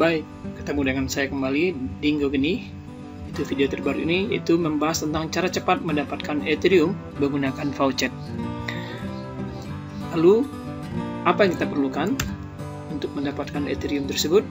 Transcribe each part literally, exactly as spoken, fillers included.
Baik, ketemu dengan saya kembali Dingo gini. Itu video terbaru ini itu membahas tentang cara cepat mendapatkan Ethereum menggunakan voucher. Lalu, apa yang kita perlukan untuk mendapatkan Ethereum tersebut?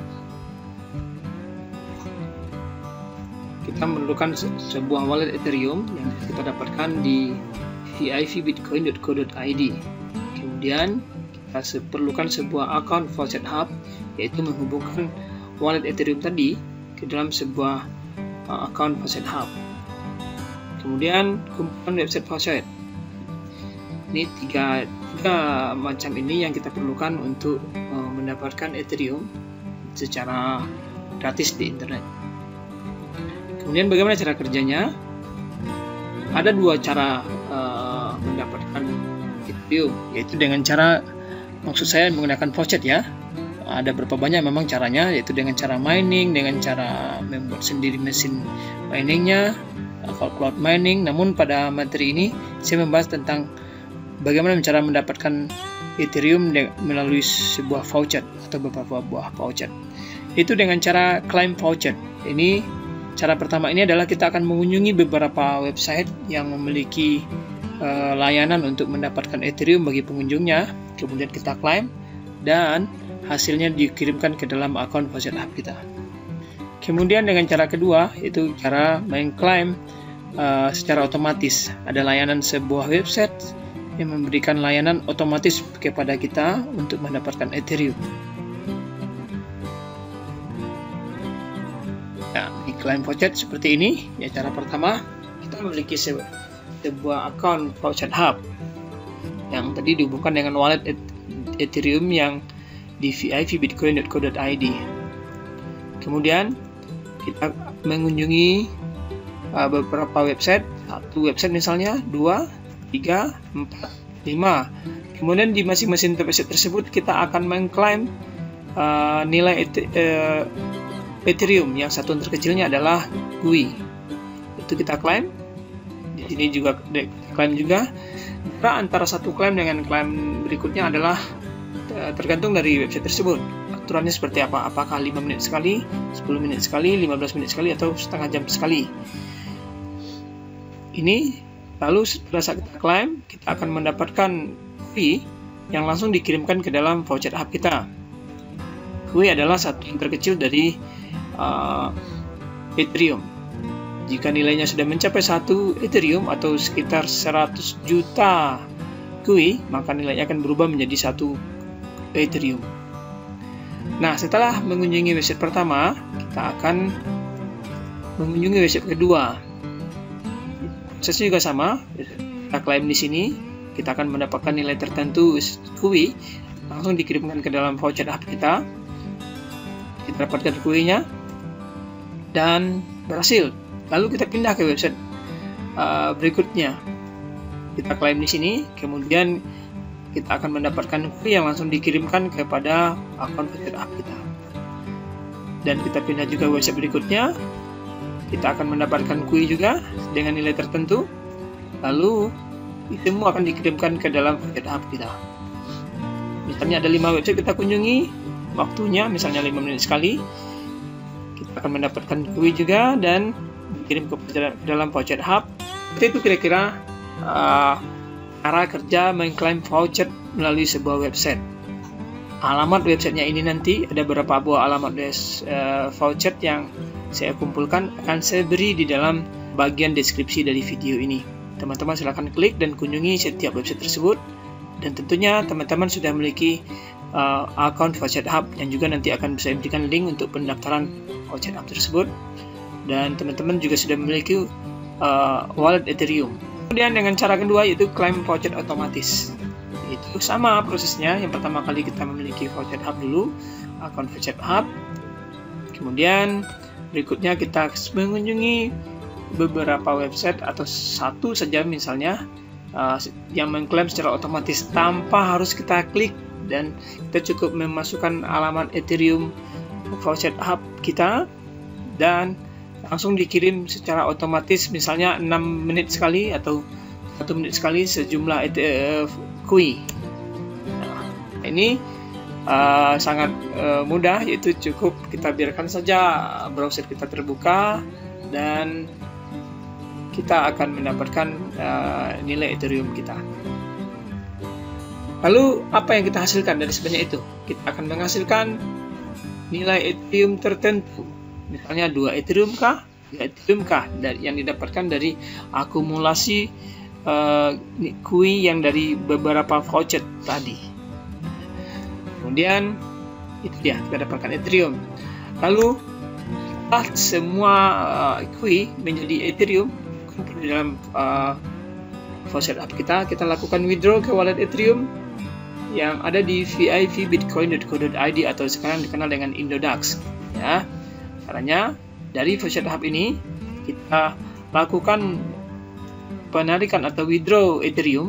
Kita memerlukan sebuah wallet Ethereum yang kita dapatkan di v i v bitcoin dot co dot i d. Kemudian kita perlukan sebuah akun Faucet Hub, yaitu menghubungkan wallet Ethereum tadi ke dalam sebuah uh, akun Faucet Hub. Kemudian kumpulkan website Faucet. Ini tiga, tiga macam ini yang kita perlukan untuk uh, mendapatkan Ethereum secara gratis di internet. Kemudian bagaimana cara kerjanya? Ada dua cara uh, mendapatkan Ethereum, yaitu dengan cara, maksud saya menggunakan Faucet ya. Ada berapa banyak memang caranya, yaitu dengan cara mining, dengan cara membuat sendiri mesin miningnya, cloud mining. Namun pada materi ini saya membahas tentang bagaimana cara mendapatkan Ethereum melalui sebuah voucher atau beberapa buah voucher. Itu dengan cara claim voucher. Ini cara pertama ini adalah kita akan mengunjungi beberapa website yang memiliki uh, layanan untuk mendapatkan Ethereum bagi pengunjungnya. Kemudian kita claim dan hasilnya dikirimkan ke dalam akun Faucet Hub kita. Kemudian dengan cara kedua, yaitu cara mengklaim uh, secara otomatis. Ada layanan sebuah website yang memberikan layanan otomatis kepada kita untuk mendapatkan Ethereum. Nah, di claim Faucet seperti ini. Ya, cara pertama, kita memiliki sebuah akun Faucet Hub yang tadi dihubungkan dengan wallet Ethereum yang di v i v bitcoin dot co dot i d. Kemudian kita mengunjungi uh, beberapa website, satu website misalnya, dua, tiga, empat, lima. Kemudian di masing-masing website tersebut kita akan mengklaim uh, nilai uh, Ethereum yang satuan terkecilnya adalah G U I. Itu kita klaim. Di sini juga kita klaim juga. Antara satu klaim dengan klaim berikutnya adalah tergantung dari website tersebut. Aturannya seperti apa? Apakah lima menit sekali, sepuluh menit sekali, lima belas menit sekali, atau setengah jam sekali? Ini lalu pada saat kita klaim, kita akan mendapatkan fee yang langsung dikirimkan ke dalam Faucet Hub kita. G U I adalah satu yang terkecil dari uh, Ethereum. Jika nilainya sudah mencapai satu Ethereum atau sekitar seratus juta G U I, maka nilainya akan berubah menjadi satu Ethereum. Nah, setelah mengunjungi website pertama, kita akan mengunjungi website kedua. Prosesnya juga sama. Kita klaim di sini, kita akan mendapatkan nilai tertentu G U I langsung dikirimkan ke dalam Faucet Hub kita. Kita dapatkan G U I-nya dan berhasil. Lalu kita pindah ke website uh, berikutnya. Kita klaim di sini, kemudian kita akan mendapatkan G U I yang langsung dikirimkan kepada akun Faucet Hub kita. Dan kita pindah juga website berikutnya, kita akan mendapatkan G U I juga dengan nilai tertentu. Lalu itu semua akan dikirimkan ke dalam Faucet Hub kita. Misalnya ada lima website kita kunjungi, waktunya misalnya lima menit sekali. Kita akan mendapatkan G U I juga dan dikirim ke dalam Faucet Hub. Itu kira-kira uh, cara kerja mengklaim voucher melalui sebuah website. Alamat websitenya ini nanti ada beberapa buah alamat uh, voucher yang saya kumpulkan, akan saya beri di dalam bagian deskripsi dari video ini. Teman-teman silahkan klik dan kunjungi setiap website tersebut. Dan tentunya teman-teman sudah memiliki uh, akun Faucet Hub yang juga nanti akan saya berikan link untuk pendaftaran Faucet Hub tersebut. Dan teman-teman juga sudah memiliki uh, wallet Ethereum. Kemudian dengan cara kedua yaitu claim voucher otomatis. Itu sama prosesnya. Yang pertama kali kita memiliki Faucet Hub dulu, akun Faucet Hub. Kemudian berikutnya kita mengunjungi beberapa website atau satu saja misalnya uh, yang mengklaim secara otomatis tanpa harus kita klik, dan kita cukup memasukkan alamat Ethereum Faucet Hub kita dan langsung dikirim secara otomatis, misalnya enam menit sekali atau satu menit sekali sejumlah uh, G U I. Nah, ini uh, sangat uh, mudah, yaitu cukup kita biarkan saja browser kita terbuka dan kita akan mendapatkan uh, nilai Ethereum kita. Lalu apa yang kita hasilkan dari sebanyak itu? Kita akan menghasilkan nilai Ethereum tertentu, misalnya dua Ethereum kah, tiga Ethereum kah, yang didapatkan dari akumulasi uh, Q I yang dari beberapa voucher tadi. Kemudian itu dia, kita dapatkan Ethereum. Lalu setelah semua uh, Q I menjadi Ethereum kumpul di dalam uh, voucher app kita, kita lakukan withdraw ke wallet Ethereum yang ada di v i v bitcoin dot co dot i d atau sekarang dikenal dengan Indodax. Ya, caranya dari voucher hub ini kita lakukan penarikan atau withdraw Ethereum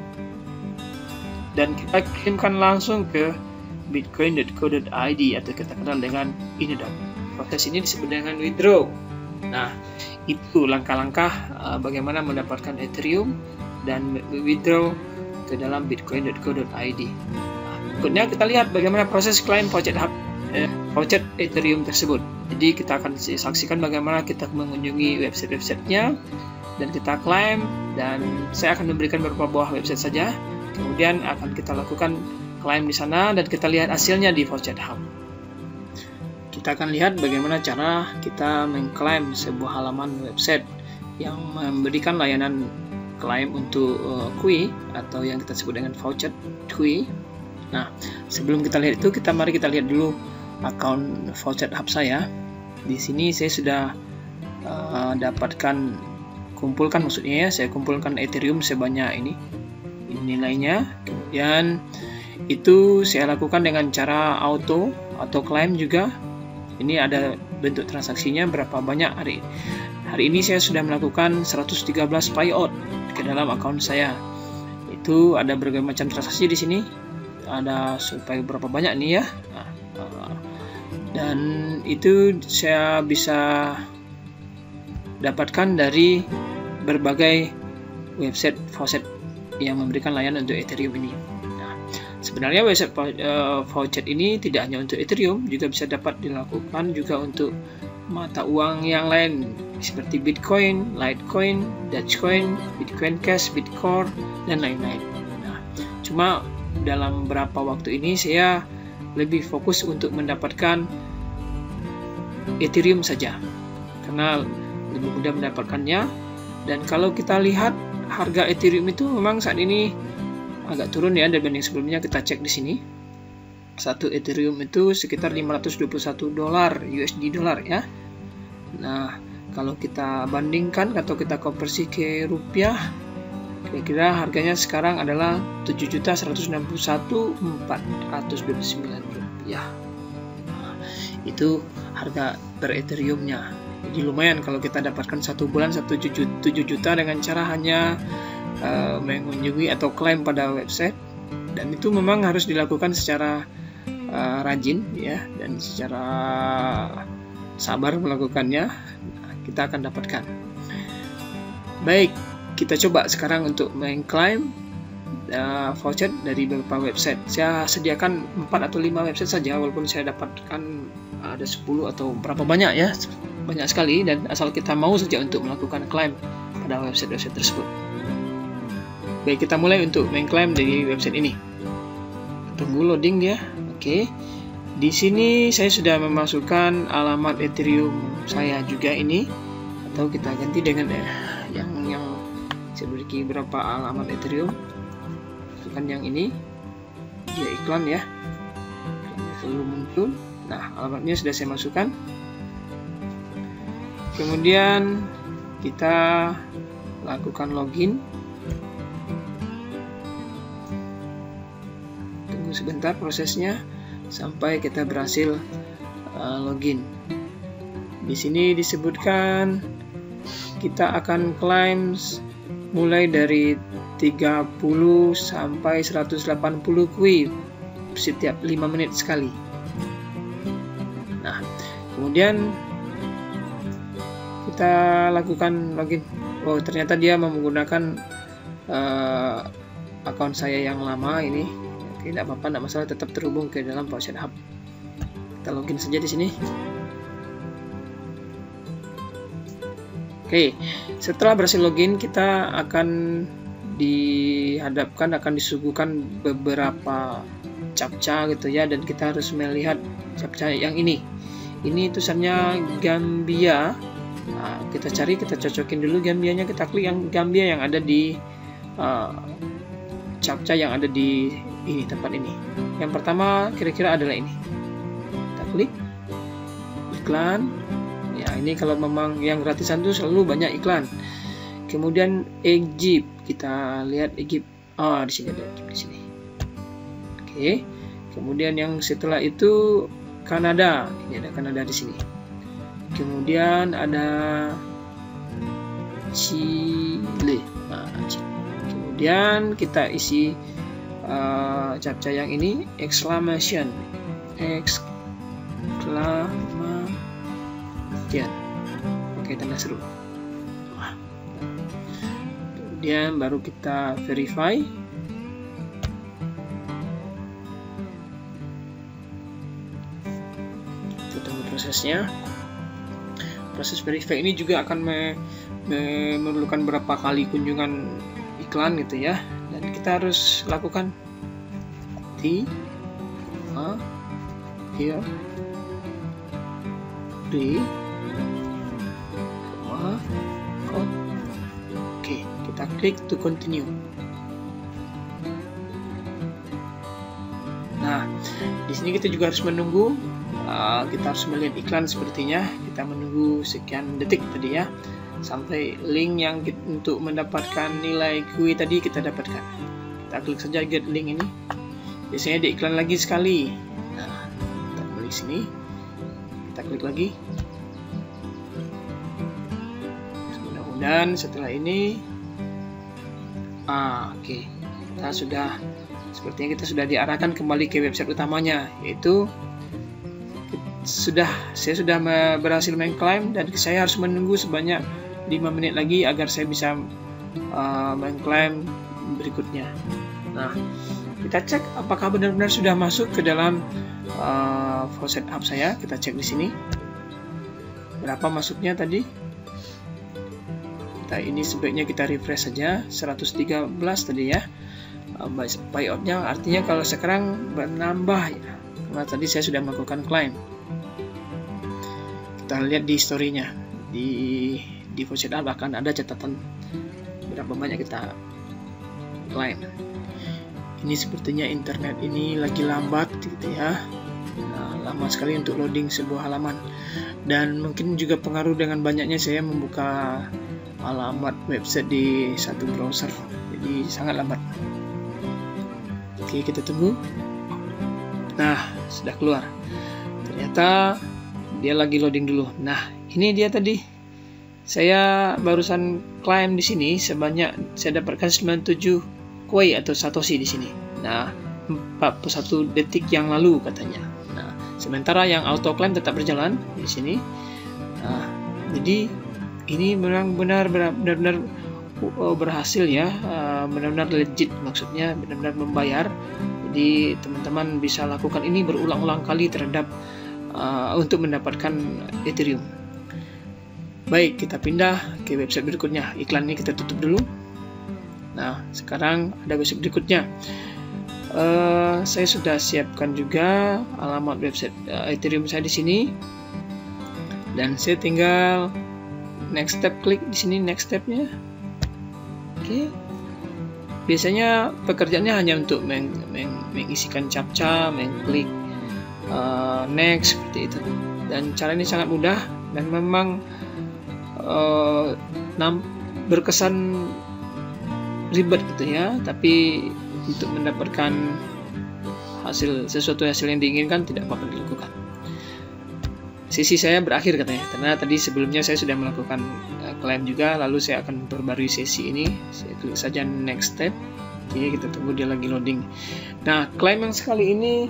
dan kita kirimkan langsung ke bitcoin dot co dot i d atau kita kenal dengan Indodax. Proses ini disebut dengan withdraw. Nah, itu langkah-langkah uh, bagaimana mendapatkan Ethereum dan withdraw ke dalam bitcoin dot co dot i d. Nah, berikutnya kita lihat bagaimana proses klaim voucher hub eh, voucher Ethereum tersebut. Jadi kita akan saksikan bagaimana kita mengunjungi website-websitenya dan kita klaim, dan saya akan memberikan beberapa buah website saja. Kemudian akan kita lakukan klaim di sana dan kita lihat hasilnya di voucher hub. Kita akan lihat bagaimana cara kita mengklaim sebuah halaman website yang memberikan layanan klaim untuk uh, Q I atau yang kita sebut dengan voucher Q I. Nah, sebelum kita lihat itu, kita mari kita lihat dulu akun voucher hub saya. Di sini saya sudah uh, dapatkan kumpulkan maksudnya ya, saya kumpulkan Ethereum sebanyak ini, ini nilainya. Kemudian itu saya lakukan dengan cara auto atau klaim juga. Ini ada bentuk transaksinya berapa banyak hari hari ini saya sudah melakukan seratus tiga belas payout ke dalam akun saya. Itu ada berbagai macam transaksi di sini. Ada supaya berapa banyak nih ya. Nah, uh, dan itu saya bisa dapatkan dari berbagai website voucher yang memberikan layanan untuk Ethereum ini. Sebenarnya website uh, voucher ini tidak hanya untuk Ethereum, juga bisa dapat dilakukan juga untuk mata uang yang lain seperti Bitcoin, Litecoin, Dogecoin, Bitcoin Cash, Bitcore, dan lain-lain. Nah, cuma dalam beberapa waktu ini saya lebih fokus untuk mendapatkan Ethereum saja, karena lebih mudah mendapatkannya. Dan kalau kita lihat harga Ethereum itu memang saat ini agak turun ya dibanding sebelumnya. Kita cek di sini, satu Ethereum itu sekitar lima ratus dua puluh satu dolar U S D dolar ya. Nah, kalau kita bandingkan atau kita konversi ke rupiah, kira-kira harganya sekarang adalah tujuh juta seratus enam puluh satu ribu empat ratus dua puluh sembilan rupiah. Nah, itu harga per Ethereumnya. Jadi lumayan kalau kita dapatkan satu bulan satu tujuh juta dengan cara hanya Uh, mengunjungi atau klaim pada website, dan itu memang harus dilakukan secara uh, rajin ya, dan secara sabar melakukannya. Nah, kita akan dapatkan. Baik, kita coba sekarang untuk mengklaim uh, voucher dari beberapa website. Saya sediakan empat atau lima website saja, walaupun saya dapatkan ada sepuluh atau berapa banyak ya, banyak sekali, dan asal kita mau saja untuk melakukan klaim pada website-website tersebut. Baik, kita mulai untuk mengklaim dari website ini. Tunggu loading dia. Oke. Di sini saya sudah memasukkan alamat Ethereum saya juga ini, atau kita ganti dengan eh, yang yang saya beri berapa alamat Ethereum. Masukkan yang ini. Dia iklan ya. Selalu muncul. Nah, alamatnya sudah saya masukkan. Kemudian kita lakukan login. Sebentar prosesnya sampai kita berhasil uh, login. Di sini disebutkan kita akan klaim mulai dari tiga puluh sampai seratus delapan puluh Q I setiap lima menit sekali. Nah, kemudian kita lakukan login. Oh, ternyata dia menggunakan uh, akun saya yang lama ini. Oke, tidak apa-apa, tidak masalah, tetap terhubung ke dalam Voucher Hub. Kita login saja di sini. Oke, setelah berhasil login, kita akan dihadapkan, akan disuguhkan beberapa captcha gitu ya, dan kita harus melihat captcha yang ini. Ini tulisannya Gambia. Nah, kita cari, kita cocokin dulu Gambianya, kita klik yang Gambia yang ada di uh, captcha yang ada di ini tempat ini. Yang pertama kira-kira adalah ini. Kita klik iklan. Ya, ini kalau memang yang gratisan itu selalu banyak iklan. Kemudian Egypt, kita lihat Egypt. Oh, di sini ada Egypt di sini. Oke. Kemudian yang setelah itu Kanada. Ini ada Kanada di sini. Kemudian ada Chile. Nah, Chile. Kemudian kita isi uh, captcha yang ini exclamation. Exclamation. Oke, tanda seru. Kemudian baru kita verify. Kita tunggu prosesnya. Proses verify ini juga akan me me memerlukan berapa kali kunjungan iklan gitu ya, dan kita harus lakukan T A here D. Oke, kita klik to continue. Nah, di sini kita juga harus menunggu. Uh, kita harus melihat iklan sepertinya. Kita menunggu sekian detik tadi ya, sampai link yang kita, untuk mendapatkan nilai Q I tadi kita dapatkan. Kita klik saja get link ini. Biasanya ada iklan lagi sekali. Nah, kita klik sini. Kita klik lagi. Dan setelah ini, ah, oke, okay. kita sudah, sepertinya kita sudah diarahkan kembali ke website utamanya, yaitu sudah, saya sudah berhasil mengklaim dan saya harus menunggu sebanyak lima menit lagi agar saya bisa uh, mengklaim berikutnya. Nah, kita cek apakah benar-benar sudah masuk ke dalam uh, Voucher Hub saya. Kita cek di sini berapa masuknya tadi. Kita ini sebaiknya kita refresh saja, seratus tiga belas tadi ya buyout-nya, artinya kalau sekarang bernambah ya, karena tadi saya sudah melakukan claim. Kita lihat di story-nya, di di Voucher Hub akan ada catatan berapa banyak kita claim. Ini sepertinya internet ini lagi lambat gitu ya. Nah, lama sekali untuk loading sebuah halaman, dan mungkin juga pengaruh dengan banyaknya saya membuka alamat website di satu browser, jadi sangat lambat. Oke, kita tunggu. Nah, sudah keluar. Ternyata dia lagi loading dulu. Nah, ini dia tadi. Saya barusan klaim di sini sebanyak saya dapatkan sembilan puluh tujuh koi atau satoshi di sini. Nah, empat puluh satu detik yang lalu katanya. Nah, sementara yang auto claim tetap berjalan di sini. Nah, jadi ini benar-benar benar-benar berhasil ya, benar-benar legit, maksudnya benar-benar membayar. Jadi teman-teman bisa lakukan ini berulang-ulang kali terhadap uh, untuk mendapatkan Ethereum. Baik, kita pindah ke website berikutnya. Iklan ini kita tutup dulu. Nah, sekarang ada website berikutnya. Uh, saya sudah siapkan juga alamat website uh, Ethereum saya di sini, dan saya tinggal next step, klik di sini next stepnya. Oke. Okay. Biasanya pekerjaannya hanya untuk meng meng mengisikan captcha, mengklik uh, next seperti itu. Dan cara ini sangat mudah dan memang uh, berkesan ribet gitu ya. Tapi untuk mendapatkan hasil sesuatu hasil yang diinginkan tidak apa-apa dilakukan. Sesi saya berakhir katanya, karena tadi sebelumnya saya sudah melakukan uh, klaim juga, lalu saya akan memperbarui sesi ini. Saya klik saja next step. Oke, kita tunggu dia lagi loading. Nah, klaim yang sekali ini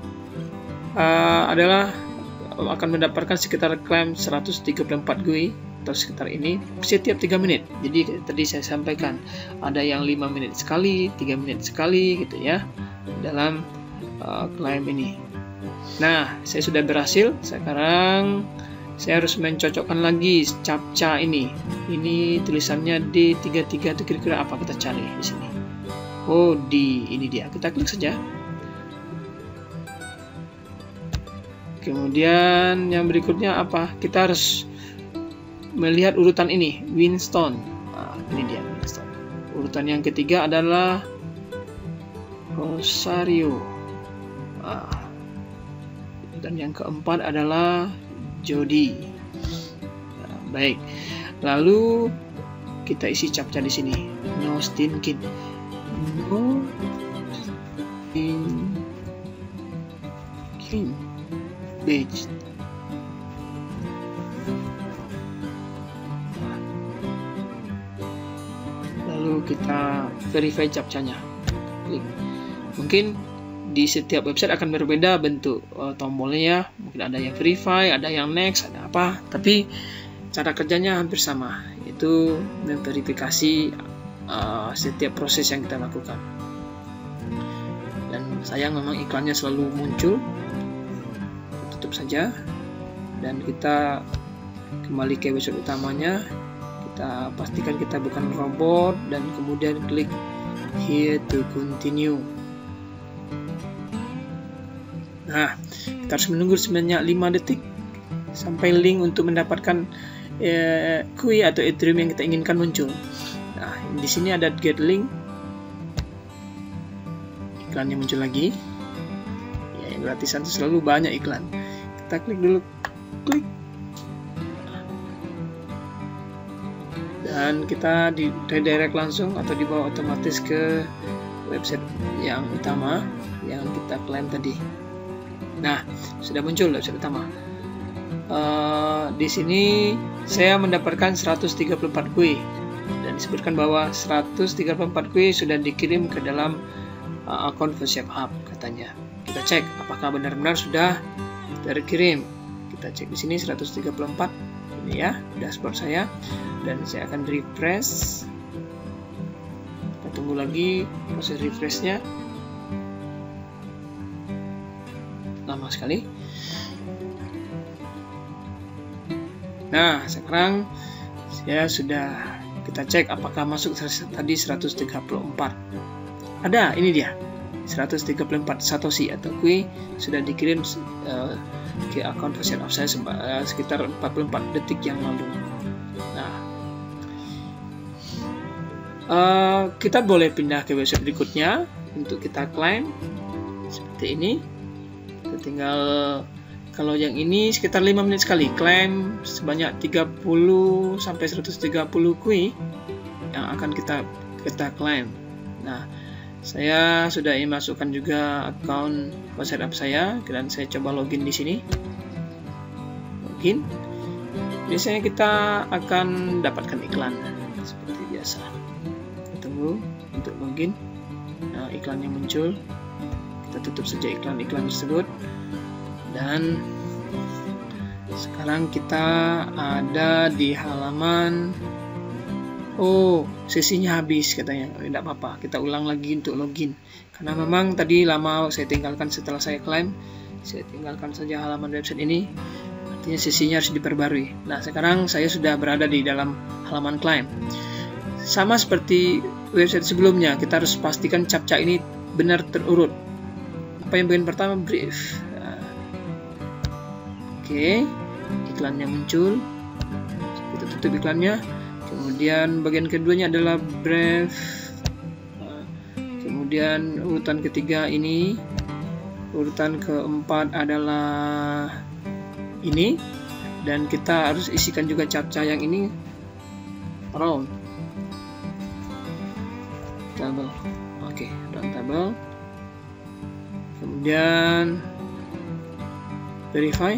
uh, adalah akan mendapatkan sekitar klaim seratus tiga puluh empat G U I atau sekitar ini setiap tiga menit. Jadi tadi saya sampaikan ada yang lima menit sekali, tiga menit sekali gitu ya. dalam uh, klaim ini. Nah, saya sudah berhasil. Sekarang saya harus mencocokkan lagi captcha ini. Ini tulisannya D tiga tiga itu kira-kira apa, kita cari di sini. Oh, D, ini dia. Kita klik saja. Kemudian yang berikutnya apa? Kita harus melihat urutan ini, Winston. Nah, ini dia Winston. Urutan yang ketiga adalah Rosario. Nah, dan yang keempat adalah Jody. Nah, baik. Lalu kita isi captcha di sini. No stinking. No stinking beach. Lalu kita verify captchanya. Klik. Mungkin di setiap website akan berbeda bentuk uh, tombolnya ya. Mungkin ada yang verify, ada yang next, ada apa. Tapi cara kerjanya hampir sama. Itu memverifikasi uh, setiap proses yang kita lakukan. Dan sayang memang iklannya selalu muncul. Kita tutup saja. Dan kita kembali ke website utamanya. Kita pastikan kita bukan robot. Dan kemudian klik here to continue. Nah, kita harus menunggu sebanyak lima detik sampai link untuk mendapatkan eh, Q I atau Ethereum yang kita inginkan muncul. Nah, di sini ada get link. Iklannya muncul lagi. Ya, yang gratisan itu selalu banyak iklan. Kita klik dulu, klik. Dan kita di redirect langsung atau dibawa otomatis ke website yang utama yang kita klaim tadi. Nah, sudah muncul website utama. Uh, di sini saya mendapatkan seratus tiga puluh empat Q I dan disebutkan bahwa seratus tiga puluh empat Q I sudah dikirim ke dalam uh, akun Voice Hub katanya. Kita cek apakah benar-benar sudah terkirim. Kita cek di sini seratus tiga puluh empat ini ya dashboard saya, dan saya akan refresh. Kita tunggu lagi proses refreshnya. Lama sekali. Nah, sekarang saya sudah kita cek apakah masuk tadi seratus tiga puluh empat. Ada, ini dia. seratus tiga puluh empat Satoshi atau Q I sudah dikirim uh, ke akun Voice Hub saya uh, sekitar empat puluh empat detik yang lalu. Nah, uh, kita boleh pindah ke website berikutnya untuk kita klaim seperti ini. Tinggal kalau yang ini sekitar lima menit sekali klaim sebanyak tiga puluh sampai seratus tiga puluh Q I yang akan kita kita klaim. Nah, saya sudah masukkan juga akun Voice Hub saya dan saya coba login di sini. Login. Biasanya kita akan dapatkan iklan seperti biasa. Tunggu untuk login. Nah, iklannya muncul. Kita tutup saja iklan-iklan tersebut. Dan sekarang kita ada di halaman. Oh, sesinya habis katanya. Oh, tidak apa-apa, kita ulang lagi untuk login. Karena memang tadi lama saya tinggalkan setelah saya klaim. Saya tinggalkan saja halaman website ini. Artinya sesinya harus diperbarui. Nah, sekarang saya sudah berada di dalam halaman klaim. Sama seperti website sebelumnya, kita harus pastikan captcha ini benar terurut. Apa yang bagian pertama? Brief. Nah, Oke, iklannya muncul. Kita tutup iklannya. Kemudian bagian keduanya adalah brief. Kemudian urutan ketiga ini. Urutan keempat adalah ini. Dan kita harus isikan juga captcha yang ini. Round table. Oke, round table. Kemudian verify.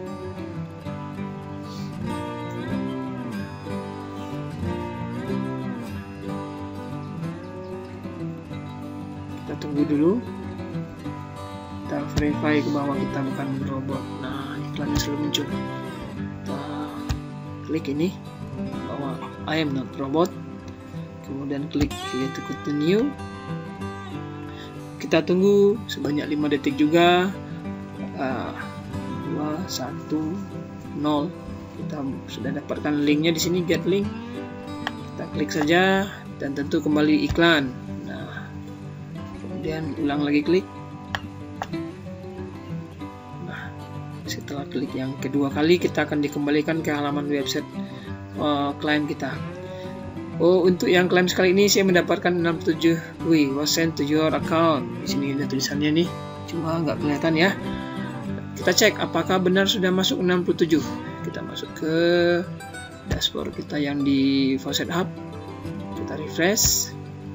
Kita tunggu dulu. Kita verify ke bawah kita bukan robot. Nah, iklannya selalu muncul. Kita klik ini bahwa I am not robot. Kemudian klik here to continue. kita tunggu sebanyak lima detik juga. uh, dua, satu, nol. Kita sudah dapatkan linknya di sini, get link. Kita klik saja dan tentu kembali iklan. Nah, kemudian ulang lagi klik. Nah, setelah klik yang kedua kali, kita akan dikembalikan ke halaman website uh, klaim kita. Oh, untuk yang klaim sekali ini saya mendapatkan enam puluh tujuh wih, was sent to your account. Di sini ada tulisannya nih, cuma nggak kelihatan ya. Kita cek apakah benar sudah masuk enam puluh tujuh. Kita masuk ke dashboard kita yang di Faucet Hub. Kita refresh.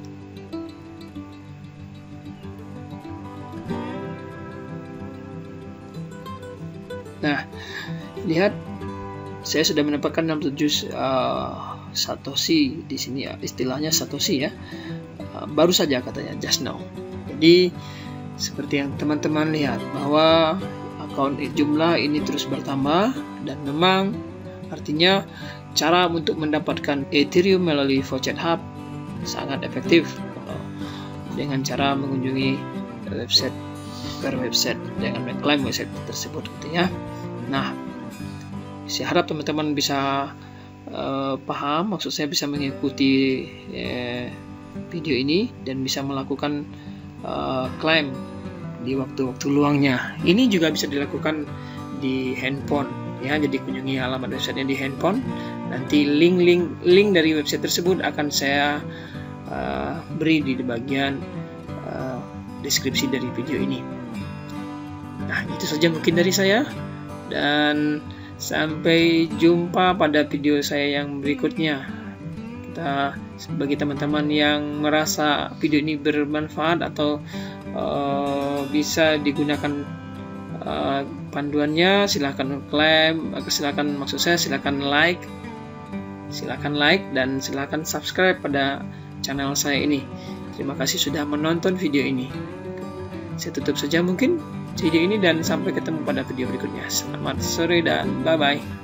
Nah, lihat saya sudah mendapatkan enam puluh tujuh uh, Satoshi di sini ya, istilahnya Satoshi ya. Uh, baru saja katanya, just now. Jadi seperti yang teman-teman lihat bahwa akun jumlah ini terus bertambah, dan memang artinya cara untuk mendapatkan Ethereum melalui Faucet Hub sangat efektif dengan cara mengunjungi website per website dengan mengklaim website tersebut gitu ya. Nah, saya harap teman-teman bisa uh, paham, maksud saya bisa mengikuti uh, video ini dan bisa melakukan uh, klaim di waktu-waktu luangnya. Ini juga bisa dilakukan di handphone ya, jadi kunjungi halaman websitenya di handphone. Nanti link-link link dari website tersebut akan saya uh, beri di bagian uh, deskripsi dari video ini. Nah, itu saja mungkin dari saya, dan sampai jumpa pada video saya yang berikutnya. Kita, bagi teman-teman yang merasa video ini bermanfaat atau Uh, bisa digunakan uh, panduannya, silahkan klaim, silahkan maksud saya silahkan like, silahkan like dan silahkan subscribe pada channel saya ini. Terima kasih sudah menonton video ini. Saya tutup saja mungkin video ini dan sampai ketemu pada video berikutnya. Selamat sore dan bye bye.